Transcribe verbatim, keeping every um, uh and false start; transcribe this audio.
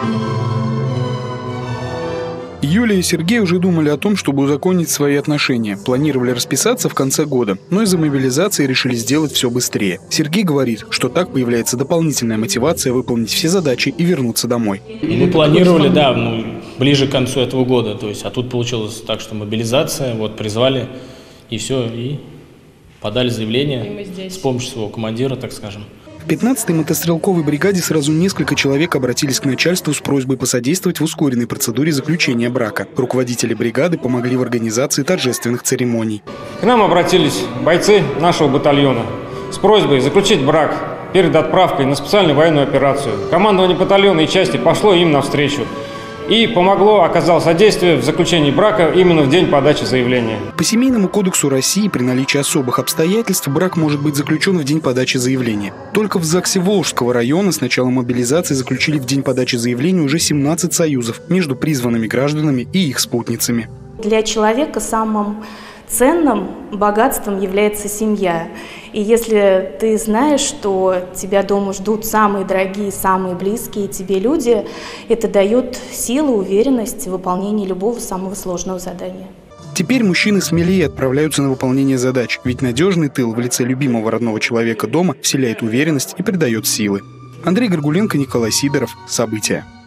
Юлия и Сергей уже думали о том, чтобы узаконить свои отношения. Планировали расписаться в конце года, но из-за мобилизации решили сделать все быстрее. Сергей говорит, что так появляется дополнительная мотивация выполнить все задачи и вернуться домой. Мы планировали, да, ну, ближе к концу этого года. То есть, а тут получилось так, что мобилизация, вот призвали, и все, и подали заявление с помощью своего командира, так скажем. В пятнадцатой мотострелковой бригаде сразу несколько человек обратились к начальству с просьбой посодействовать в ускоренной процедуре заключения брака. Руководители бригады помогли в организации торжественных церемоний. К нам обратились бойцы нашего батальона с просьбой заключить брак перед отправкой на специальную военную операцию. Командование батальона и части пошло им навстречу и помогло, оказало содействие в заключении брака именно в день подачи заявления. По Семейному кодексу России при наличии особых обстоятельств брак может быть заключен в день подачи заявления. Только в ЗАГСе Волжского района с начала мобилизации заключили в день подачи заявления уже семнадцать союзов между призванными гражданами и их спутницами. Для человека самым ценным богатством является семья. И если ты знаешь, что тебя дома ждут самые дорогие, самые близкие тебе люди, это дает силу, уверенность в выполнении любого самого сложного задания. Теперь мужчины смелее отправляются на выполнение задач, ведь надежный тыл в лице любимого родного человека дома вселяет уверенность и придает силы. Андрей Горгуленко, Николай Сидоров. События.